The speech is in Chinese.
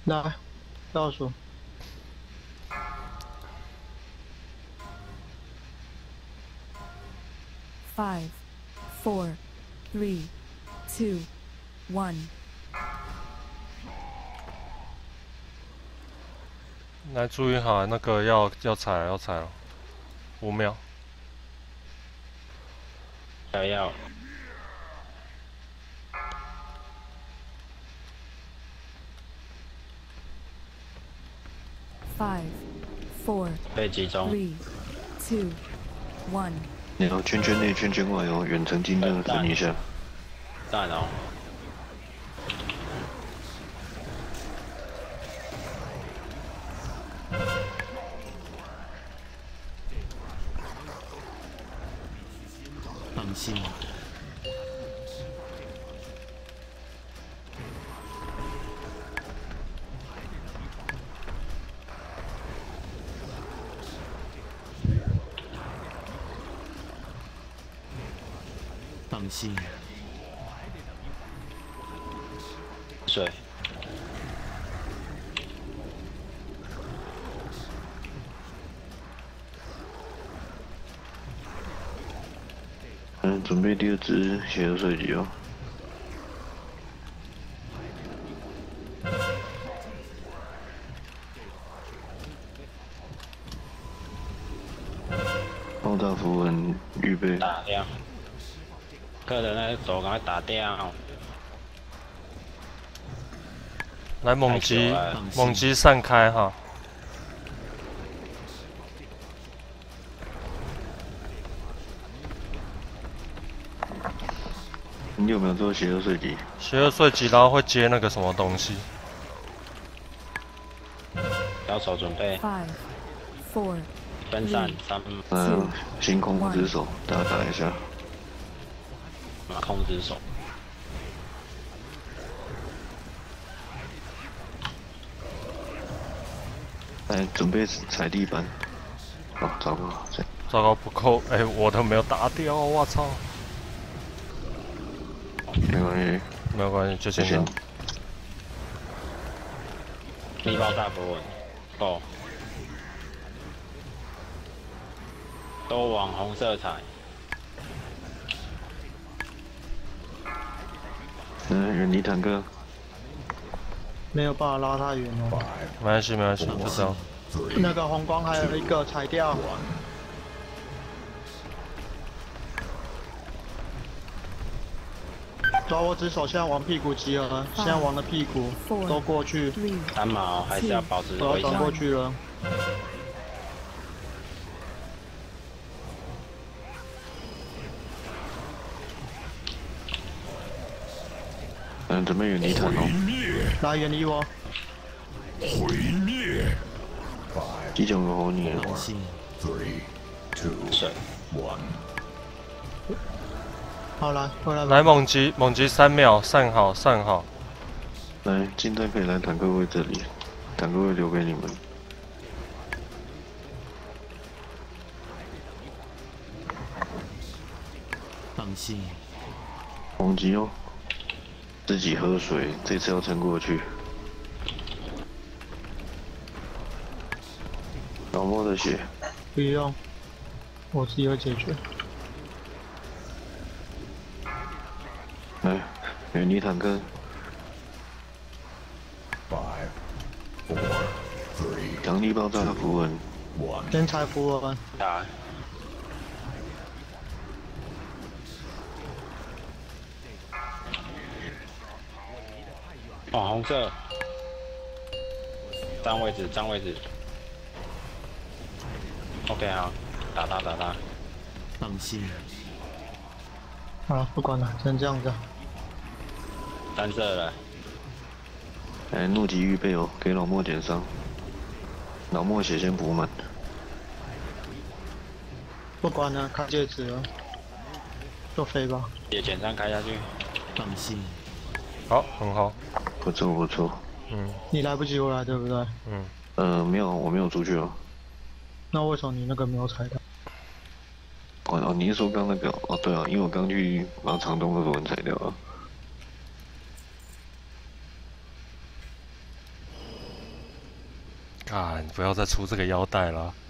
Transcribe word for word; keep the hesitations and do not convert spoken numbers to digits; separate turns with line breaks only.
来，倒数。
Five, four, three, two, one。
来注意好，那个要要踩了要踩了，五秒。
还要。
Five, four,
被集中。
three, two, one。
你要圈圈内、圈圈外哦，远程尽量分一下。
蛋哦。
放心。 放心。
水。
嗯，准备第二只血流射击哦。爆炸符文预备。
打掉。客人那个手赶快打掉。
来猛击，猛击散开哈！
你有没有做邪恶射击？
邪恶射击，然后会接那个什么东西？
摇手准备。
Five, four,
分散三。
嗯，星空之手，大家打一下。
马空之手。
来，准备踩地板。哦，糟糕，
糟糕不够，哎、欸，我都没有打掉，我操！
没关系，
没有关系，就先这样。
力爆大符文，够。都往红色踩。
嗯，远离坦克。
没有办法拉太远了。
没关系，没关系，就这样。
那个红光还有一个踩掉。抓我只手，现在往屁股集合，现在往的屁股都过去。
三毛还是要保持
我要转过去了。
嗯，准备远离坦哦。
来，远离我。
毁灭。
机枪和你了。
放心。
Three, two, one。
好来，回来。
来猛击，猛击三秒，散好，散好。
来，近战可以来坦克位这里，坦克位留给你们。
放心。
猛击哦。 自己喝水，这次要撑过去。老莫的血，
不用，我自己会解决。
来，远离坦克。
Five, four, three。
强力爆炸的符文。
One。
先踩符文。
打。 哦，红色，占位置，占位置。OK， 好，打他，打他。
放心。
好了，不管了，先这样子。
单色了。
来，怒击预备哦，给老莫减伤。老莫血先补满。
不管了，开戒指了，就飞吧。
也减伤开下去。
放心。
好，很好，
不错不错。
嗯。
你来不及回来，对不对？
嗯。
呃，没有，我没有出去哦。
那为什么你那个没有踩到？
哦哦，你是说刚那个？哦，对啊，因为我刚去把长东的符文踩掉了。
看，不要再出这个腰带了。